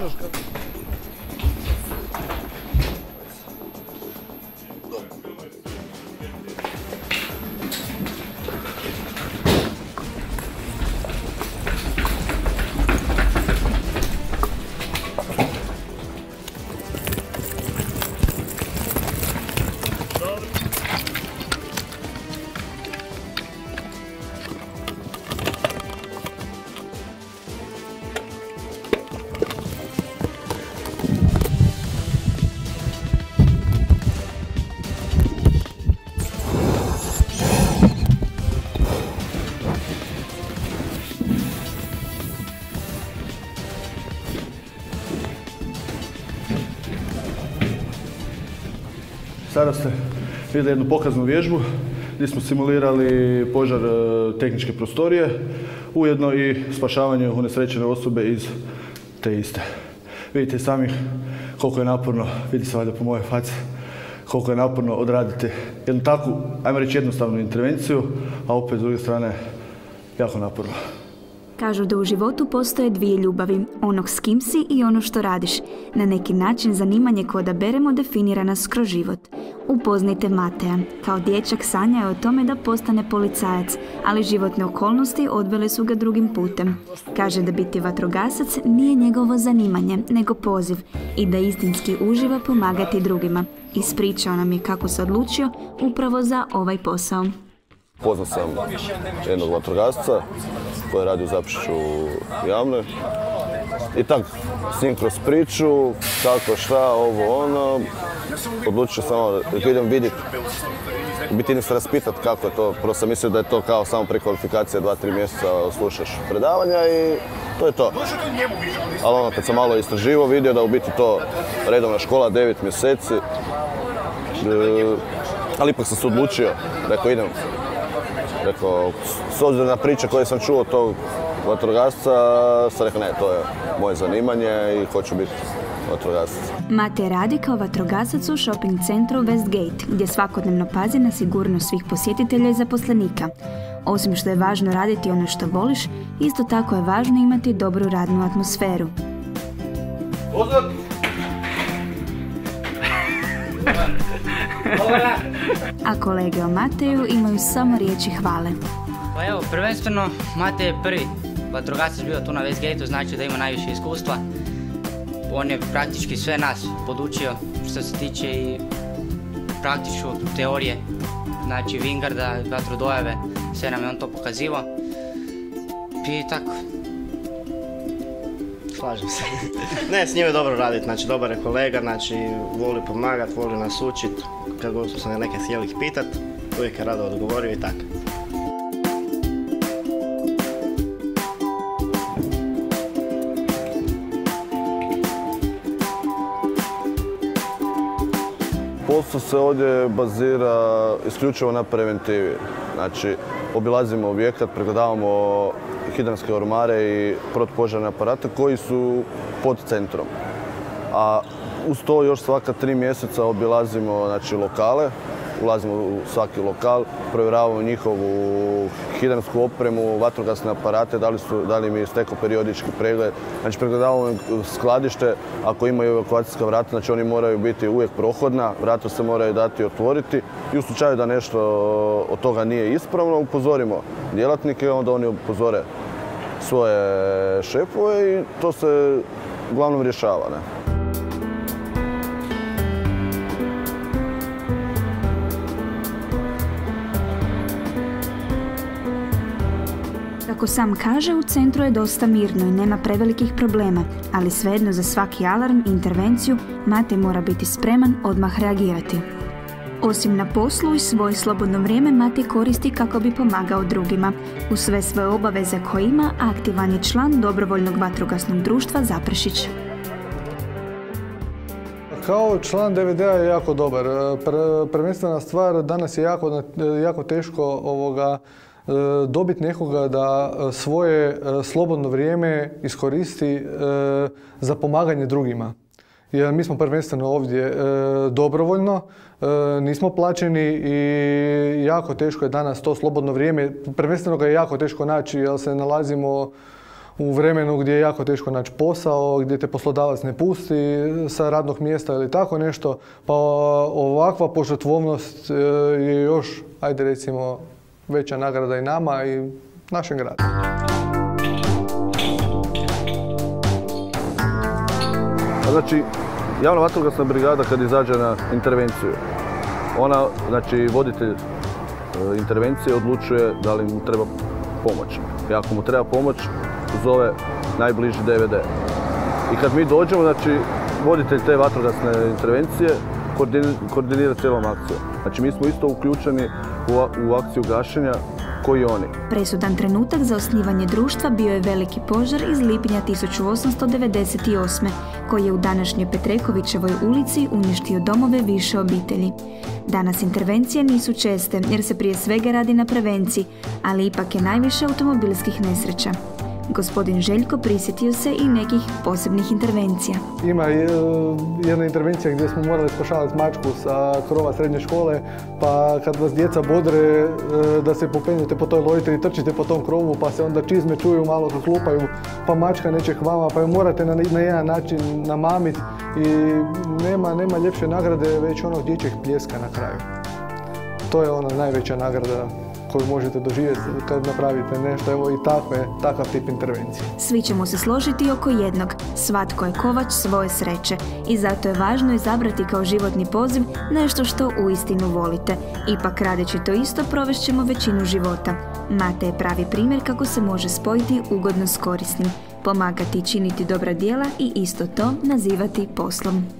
Sada ste vidjeli jednu pokaznu vježbu gdje smo simulirali požar tehničke prostorije, ujedno i spašavanje unesrećene osobe iz te iste. Vidite sami koliko je naporno, vidi se valjda po moje faci, koliko je naporno odraditi jednu takvu, ajmo reći, jednostavnu intervenciju, a opet s druge strane jako naporno. Kažu da u životu postoje dvije ljubavi, onog s kim si i ono što radiš. Na neki način zanimanje koje odaberemo definira nas kroz život. Upoznajte Mateja. Kao dječak sanjao je o tome da postane policajac, ali životne okolnosti odvele su ga drugim putem. Kaže da biti vatrogasac nije njegovo zanimanje, nego poziv i da istinski uživa pomagati drugima. Ispričao nam je kako se odlučio upravo za ovaj posao. Poznao sam jednog vatrogasca koji radi u Zaprešiću javnoj i tako s njim kroz priču, kako, šta, ovo, ono, odlučio sam da idem vidjeti, biti idem se raspitati kako je to. Prvo sam mislio da je to kao samo prekvalifikacija, 2-3 mjeseca slušaš predavanja i to je to. Ali ono, kad sam malo istraživao, vidio da u biti to redovna škola, 9 mjeseci, ali ipak sam se odlučio, rekao idem. Rekao, s obzirom na priče koje sam čuo od tog vatrogasca, sam rekao ne, to je moje zanimanje i hoću biti vatrogasac. Matej radi kao vatrogasac u shopping centru Westgate, gdje svakodnevno pazi na sigurnost svih posjetitelja i zaposlenika. Osim što je važno raditi ono što voliš, isto tako je važno imati dobru radnu atmosferu. Pozdrav! A kolege o Mateju imaju samo riječi hvale. Pa evo, prvenstveno Matej je prvi vatrogasac bio tu na Westgateu, znači da ima najviše iskustva. On je praktički sve nas podučio što se tiče i praktičnu teorije, znači Wingarda, vatrodojave, sve nam je on to pokazivao. I tako. Slažem se. Ne, s njim je dobro raditi, znači dobar je kolega, znači voli pomagati, voli nas učiti. Kad god smo se neke htjeli pitat, uvijek je rado odgovorio i tako. Posao se ovdje bazira isključivo na preventivi. Znači, obilazimo objekat, pregledavamo hidranske ormare i protupožarne aparate koji su pod centrom. A uz to još svaka 3 mjeseca obilazimo, znači, lokale, ulazimo u svaki lokal, provjeravamo njihovu hidransku opremu, vatrogasne aparate, da li im je istekao periodički pregled. Znači, pregledavamo skladište, ako imaju evakuacijska vrata, znači oni moraju biti uvijek prohodna, vrata se moraju dati i otvoriti i u slučaju da nešto od toga nije ispravno, upozorimo djelatnike, onda oni upozore svoje šefove i to se uglavnom rješava, ne? Kako sam kaže, u centru je dosta mirno i nema prevelikih problema, ali svejedno za svaki alarm i intervenciju Matej mora biti spreman odmah reagirati. Osim na poslu i svoje slobodno vrijeme Matej koristi kako bi pomagao drugima. U sve svoje obaveze koje ima, aktivan je član dobrovoljnog vatrogasnog društva Zaprešić. Kao član DVD-a je jako dobar. Prvenstvena stvar, danas je jako teško dobiti nekoga da svoje slobodno vrijeme iskoristi za pomaganje drugima. Jer mi smo prvenstveno ovdje dobrovoljno, nismo plaćeni i jako teško je danas to slobodno vrijeme. Prvenstveno ga je jako teško naći jer se nalazimo u vremenu gdje je jako teško naći posao, gdje te poslodavac ne pusti sa radnog mjesta ili tako nešto, pa ovakva požrtvovnost je još, ajde recimo, veća nagrada i nama i našem gradu. Znači, javna vatrogasna brigada kad izađe na intervenciju, ona, znači voditelj intervencije odlučuje da li mu treba pomoć. I ako mu treba pomoć, zove najbliži DVD. I kad mi dođemo, znači voditelj te vatrogasne intervencije koordinira cijelom akcijom. Znači mi smo isto uključeni u akciju gašenja koji oni. Presudan trenutak za osnivanje društva bio je veliki požar iz lipnja 1898. koji je u današnjoj Petrekovićevoj ulici uništio domove više obitelji. Danas intervencije nisu česte jer se prije svega radi na prevenciji, ali ipak je najviše automobilskih nesreća. Gospodin Željko prisjetio se i nekih posebnih intervencija. Ima jedna intervencija gdje smo morali spašavati mačku sa krova srednje škole, pa kad vas djeca bodre da se popenjete po toj lojitri i trčite po tom krovu, pa se onda čizme čuju, malo kako klupaju, pa mačka neće k vama, pa ju morate na jedan način namamiti i nema ljepše nagrade već onog dječjeg pljeska na kraju. To je ona najveća nagrada koju možete doživjeti kad napravite nešto, evo i takav tip intervencije. Svi ćemo se složiti oko jednog, svatko je kovač svoje sreće i zato je važno izabrati kao životni poziv nešto što uistinu volite. Ipak radeći to isto provest ćemo većinu života. Mate je pravi primjer kako se može spojiti ugodno s korisnim, pomagati i činiti dobra djela i isto to nazivati poslom.